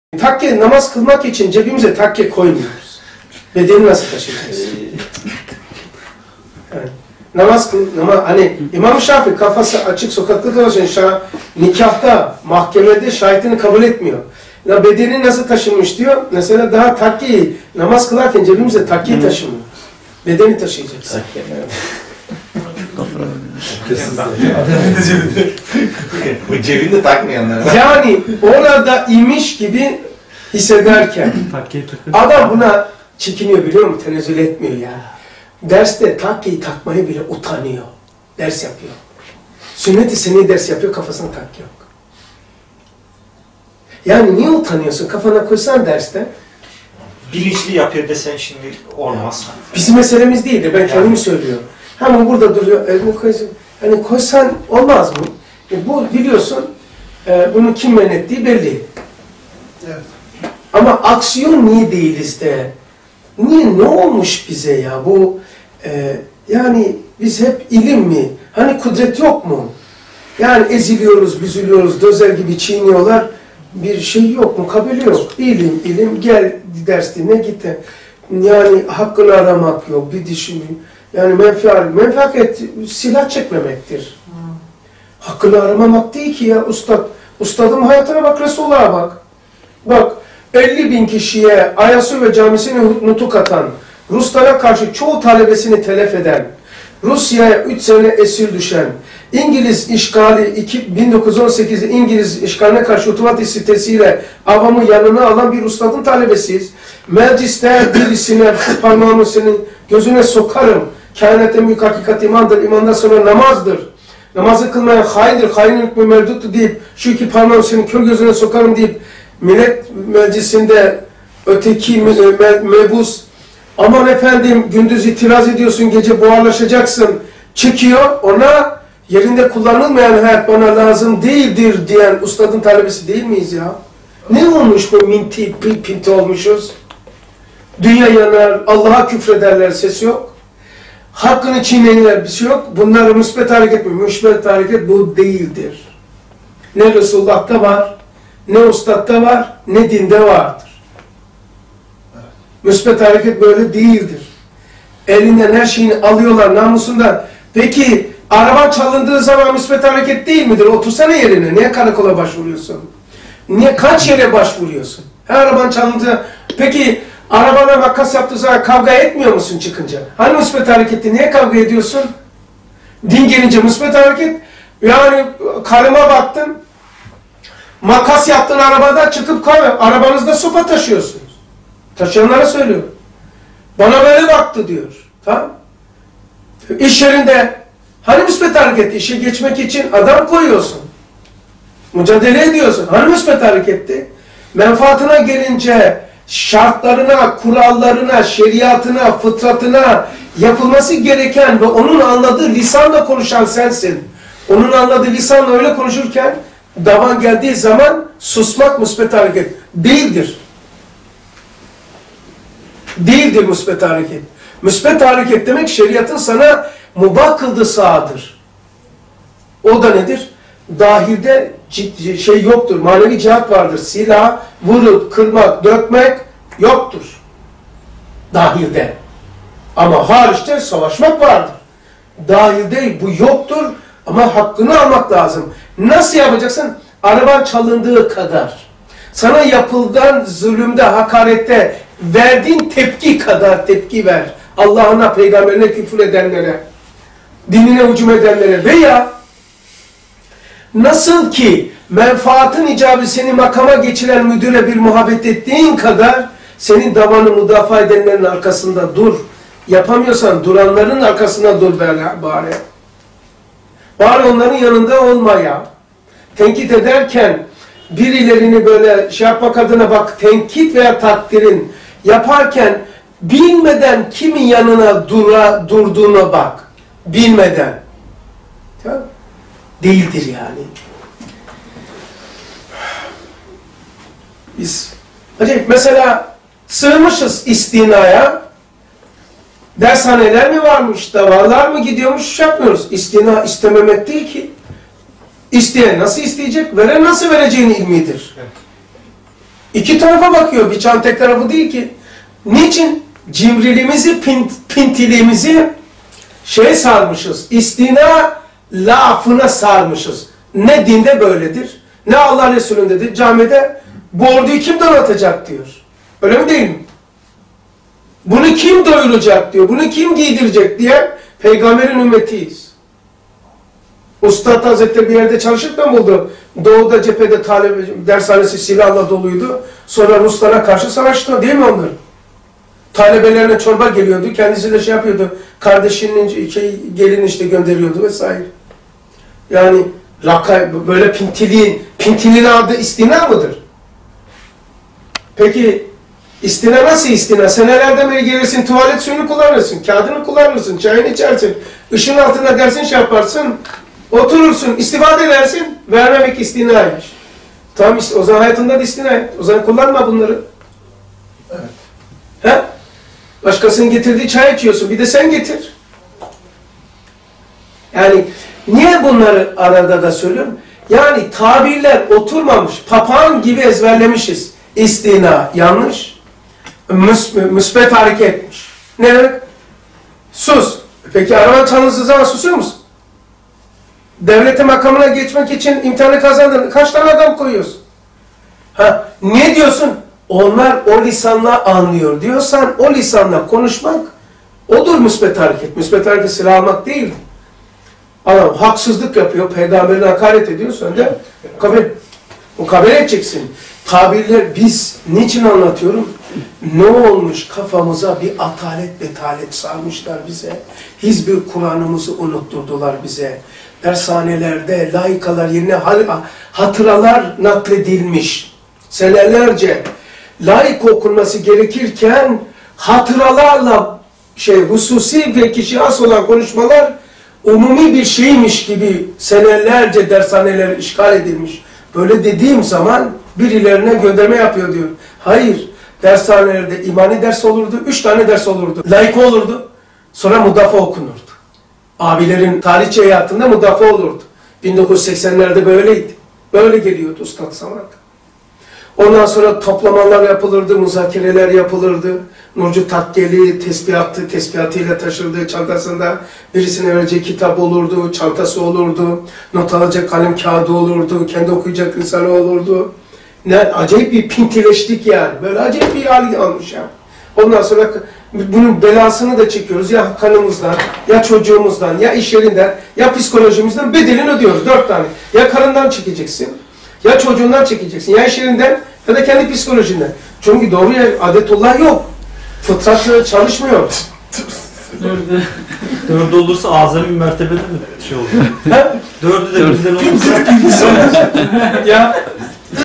Takke, namaz kılmak için cebimize takke koymuyoruz. Bedeni nasıl taşıyacağız? Yani, hani İmam Şafii kafası açık sokakta dolaşan nikahta, mahkemede şahitini kabul etmiyor. Ya bedeni nasıl taşınmış diyor. Mesela daha takkeyi namaz kılarken cebimize takkeyi taşımıyor. Bedeni taşıyacağız. Bu cebinde takmayanlar. Yani orada imiş gibi hissederken adam buna çekiniyor, biliyor musun? Tenezzül etmiyor yani. Derste takkeyi takmayı bile utanıyor. Ders yapıyor. Sünnet-i seni ders yapıyor, kafasına takke yok. Yani niye utanıyorsun? Kafana koysan derste. Bilinçli yapıyor desen şimdi olmaz. Bizim meselemiz değildir. Ben kendimi söylüyorum. Hemen burada duruyor. Elini koysun. Hani koysan olmaz mı? Bu biliyorsun, bunu kim men ettiği belli. Evet. Ama aksiyon niye değiliz de? Niye, ne olmuş bize ya? Bu yani biz hep ilim mi? Hani kudret yok mu? Yani eziliyoruz, büzülüyoruz, dözer gibi çiğniyorlar. Bir şey yok, mukabele yok. İlim, ilim, gel ders dinle, git. Yani hakkını aramak yok, bir düşün. Yani menfaat silah çekmemektir. Hakkını aramamak değil ki ya ustad. Ustadın hayatına bak, Resulullah'a bak. Bak, 50.000 kişiye Ayasofya Camisi'ne nutuk atan, Ruslara karşı çoğu talebesini telef eden, Rusya'ya 3 sene esir düşen, İngiliz işgali, 1918'de İngiliz işgaline karşı Hutuvat sitesiyle avamı yanına alan bir ustadın talebesiyiz. Mecliste birisine parmağımı senin gözüne sokarım. Kainat en büyük hakikat imandır, imandan sonra namazdır. Namazı kılmayan haindir, hainin hükmü mevduttur deyip, şu iki parmağımı senin kör gözüne sokarım deyip, Millet Meclisi'nde öteki mebus, aman efendim gündüz itiraz ediyorsun, gece buharlaşacaksın, çekiyor, ona yerinde kullanılmayan hayat bana lazım değildir diyen ustadın talebesi değil miyiz ya? Ne olmuş bu minti, pinti olmuşuz? Dünya yanar, Allah'a küfrederler, ses yok. Hakkını çiğnenler, bir şey yok. Bunlar müsbet hareket mi? Müsbet hareket bu değildir. Ne Resulullah'ta var, ne ustatta var, ne dinde vardır. Müsbet hareket böyle değildir. Elinden her şeyini alıyorlar namusundan. Peki araba çalındığı zaman müsbet hareket değil midir? Otursana yerine. Niye karakola başvuruyorsun? Niye kaç yere başvuruyorsun? Her araban çalındığı. Peki arabana makas yaptığı zaman kavga etmiyor musun çıkınca? Hani müsbet hareketi? Niye kavga ediyorsun? Din gelince müsbet hareket. Yani karıma baktın. Makas yaptın arabada, çıkıp arabanızda sopa taşıyorsunuz. Taşıyanlara söylüyorum. Bana böyle baktı diyor. Tamam. İş yerinde hani müsbet hareketi? İşe geçmek için adam koyuyorsun. Mücadele ediyorsun. Hani müsbet hareketti? Menfaatına gelince şartlarına, kurallarına, şeriatına, fıtratına yapılması gereken ve onun anladığı lisanla konuşan sensin. Onun anladığı lisanla öyle konuşurken davan geldiği zaman susmak müsbet hareket değildir. Değildir müsbet hareket. Müsbet hareket demek şeriatın sana mubah kıldığı sahadır. O da nedir? Dahilde şey yoktur. Manevi cihat vardır. Silah, vurup, kırmak, dökmek yoktur. Dahilde. Ama hariçte savaşmak vardır. Dahilde bu yoktur ama hakkını almak lazım. Nasıl yapacaksın? Araban çalındığı kadar. Sana yapılan zulümde, hakarette verdiğin tepki kadar tepki ver. Allah'ına, peygamberine küfür edenlere, dinine hücum edenlere veya nasıl ki menfaatın icabı seni makama geçiren müdüre bir muhabbet ettiğin kadar senin davanı müdafaa edenlerin arkasında dur. Yapamıyorsan duranların arkasında dur bari. Bari onların yanında olma ya. Tenkit ederken birilerini böyle şey yapmak adına bak, tenkit veya takdirin yaparken bilmeden kimin yanına durduğuna bak. Bilmeden. Tamam. Değildir yani. Biz acayip mesela sığmışız istinaya. Dershaneler mi varmış, davalar mı gidiyormuş, yapmıyoruz. İstina istememek değil ki. İsteyen nasıl isteyecek, veren nasıl vereceğini ilmidir. Evet. İki tarafa bakıyor. Bir çan tek tarafı değil ki. Niçin? Cimriliğimizi, pintiliğimizi sarmışız. İstina lafına sarmışız. Ne dinde böyledir, ne Allah Resulü'ndedir. Camide bu orduyu kim donatacak diyor. Öyle mi değil mi? Bunu kim doyuracak diyor. Bunu kim giydirecek diye peygamberin ümmetiyiz. Ustad Hazretleri bir yerde çalışırken buldu. Doğuda cephede dershanesi silahla doluydu. Sonra Ruslara karşı savaştı değil mi onlar? Talebelerine çorba geliyordu. Kendisi de yapıyordu. Kardeşinin gelin gönderiyordu vesaire. Yani böyle pintiliğin adı istina mıdır? Peki istina nasıl istina? Senelerden beri gelirsin, tuvalet suyunu kullanırsın, kağıdını kullanırsın, çayını içersin, ışın altında dersin yaparsın, oturursun, istifade edersin, vermemek istinaymış. Tamam, o zaman hayatında da istina et. O zaman kullanma bunları. Evet. He? Başkasının getirdiği çay içiyorsun, bir de sen getir. Yani niye bunları arada da söylüyorum? Yani tabirler oturmamış, papağan gibi ezberlemişiz. İstina yanlış, müsbet hareketmiş. Ne demek? Sus. Peki araban çalındığı zaman susuyor musun? Devletin makamına geçmek için imtihanı kazandın. Kaç tane adam koyuyorsun? Ha, ne diyorsun? Onlar o lisanla anlıyor diyorsan o lisanla konuşmak odur müsbet hareket. Müsbet hareket silah almak değil. Adam haksızlık yapıyor, peygamberine hakaret ediyor, sen de kabul edeceksin. Tabirler biz niçin anlatıyorum? Ne olmuş kafamıza bir atalet betalet sarmışlar bize. Hizb-i Kur'an'ımızı unutturdular bize. Dershanelerde laikalar yerine hatıralar nakledilmiş. Senelerce laik okunması gerekirken hatıralarla hususi ve kişiye has olan konuşmalar umumi bir şeymiş gibi senelerce dershaneler işgal edilmiş. Böyle dediğim zaman birilerine gönderme yapıyor diyor. Hayır, dershanelerde imani ders olurdu, 3 tane ders olurdu. Laik olurdu, sonra mudafa okunurdu. Abilerin tarihçi hayatında mudafa olurdu. 1980'lerde böyleydi. Böyle geliyordu Üstad Samad. Ondan sonra toplamalar yapılırdı, müzakereler yapılırdı. Nurcu Takkeli tesbihatıyla taşırdığı çantasında birisine verecek kitap olurdu, çantası olurdu, not alacak kalem kağıdı olurdu, kendi okuyacak risale olurdu. Ne acayip bir pintileştik yani. Böyle acayip bir hal almış ya. Ondan sonra bunun belasını da çekiyoruz. Ya kanımızdan, ya çocuğumuzdan, ya iş yerinden, ya psikolojimizden bedelini ödüyoruz. 4 tane. Ya karından çekeceksin, ya çocuğundan çekeceksin, ya iş yerinden, ya da kendi psikolojinden. Çünkü doğru adetullah yok. Fıtrat çalışmıyor. Dördü olursa azami bir mertebede mi oluyor? Dördü de birden olursa... Ya